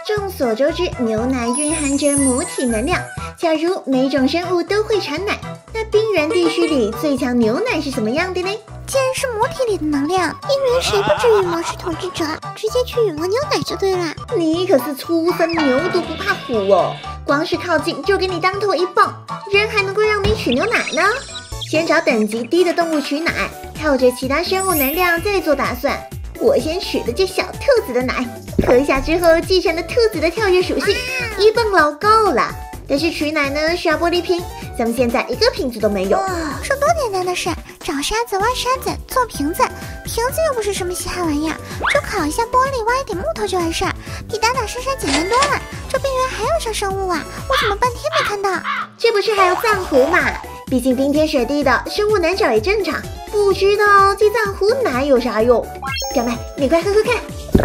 众所周知，牛奶蕴含着母体能量。假如每种生物都会产奶，那冰原地区里最强牛奶是什么样的呢？ 既然是母体里的能量，因为谁不知羽毛是统治者，直接去羽毛牛奶就对了。 你可是初生牛犊不怕虎哦，光是靠近就给你当头一棒，人还能够让你取牛奶呢？先找等级低的动物取奶，靠着其他生物能量再做打算。我先取的这小兔子的奶，喝下之后继承了兔子的跳跃属性，一棒老高了。但是取奶呢需要玻璃瓶，咱们现在一个瓶子都没有。 说多简单的事，找沙子挖沙子做瓶子，瓶子又不是什么稀罕玩意儿，就烤一下玻璃，挖一点木头就完事儿，比打打杀杀简单多了。这冰原还有啥生物啊？我怎么半天没看到？ 这不是还有藏狐嘛？毕竟冰天雪地的，生物难找也正常。不知道这藏狐奶有啥用？表妹，你快喝喝看。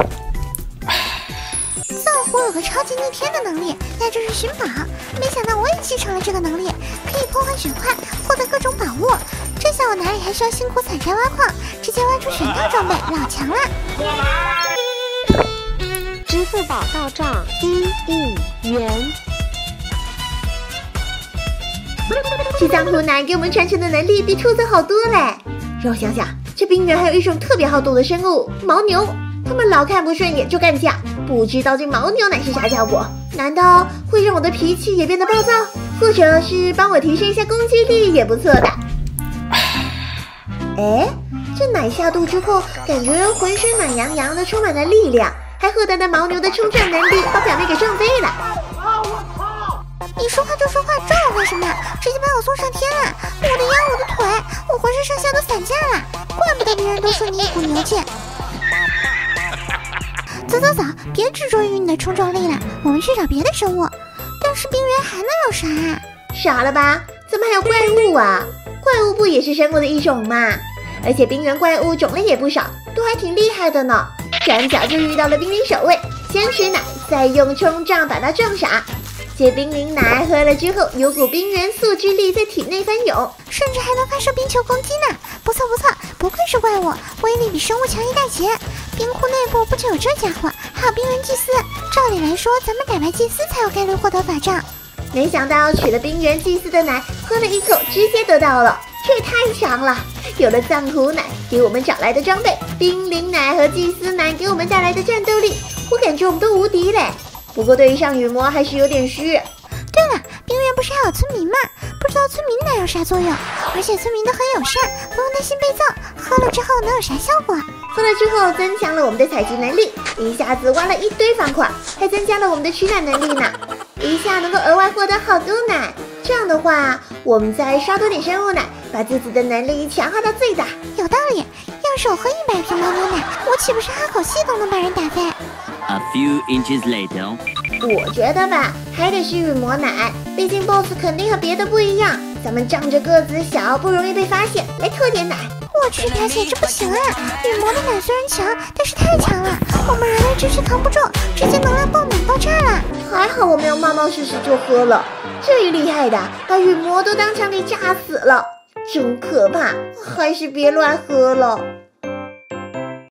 藏狐有个超级逆天的能力，那就是寻宝。没想到我也继承了这个能力，可以破坏血块，获得各种宝物。这下我哪里还需要辛苦采摘挖矿，直接挖出选套装备，老强了。 支付宝到账1亿元。 这藏狐奶给我们传承的能力比兔子好多嘞。让我想想，这冰原还有一种特别好斗的生物——牦牛。他们老看不顺眼就干架，不知道这牦牛奶是啥效果？难道会让我的脾气也变得暴躁，或者是帮我提升一下攻击力也不错的。哎，这奶下肚之后，感觉浑身暖洋洋的，充满了力量，还获得了牦牛的冲撞能力，把表妹给撞飞了。 你说话就说话，撞我干什么？直接把我送上天了！我的腰，我的腿，我浑身上下都散架了，怪不得别人都说你一股牛劲。走走走，别执着于你的冲撞力了，我们去找别的生物。但是冰原还能有啥啊？ 傻了吧？怎么还有怪物啊？怪物不也是生物的一种吗？而且冰原怪物种类也不少，都还挺厉害的呢。转角就遇到了冰灵守卫，先取奶，再用冲撞把它撞傻。这冰灵奶喝了之后，有股冰原素之力在体内翻涌， 甚至还能发射冰球攻击呢。不错不错，不愧是怪物，威力比生物强一大截。冰库内部不仅有这家伙，还有冰原祭司。照理来说，咱们打败祭司才有概率获得法杖。 没想到取了冰原祭司的奶，喝了一口直接得到了，这也太强了！有了藏狐奶给我们找来的装备，冰灵奶和祭司奶给我们带来的战斗力，我感觉我们都无敌嘞。不过对上羽魔还是有点虚。 对了，冰原不是还有村民吗？不知道村民奶有啥作用，而且村民都很友善，不用担心被揍。喝了之后能有啥效果？ 喝了之后增强了我们的采集能力，一下子挖了一堆方块，还增加了我们的取奶能力呢。一下能够额外获得好多奶，这样的话，我们再刷多点生物奶，把自己的能力强化到最大。 有道理，要是我喝100瓶牦牛奶，我岂不是哈口气都能把人打飞？ A few inches later， 我觉得吧，还得是羽魔奶，毕竟 BOSS 肯定和别的不一样。咱们仗着个子小，不容易被发现，来偷点奶。 我去，表姐这不行啊！羽魔的奶虽然强，但是太强了，我们人类支持扛不住，直接能量爆满爆炸了。 还好我没有冒冒失失就喝了，这一厉害的把羽魔都当场给炸死了，真可怕！还是别乱喝了。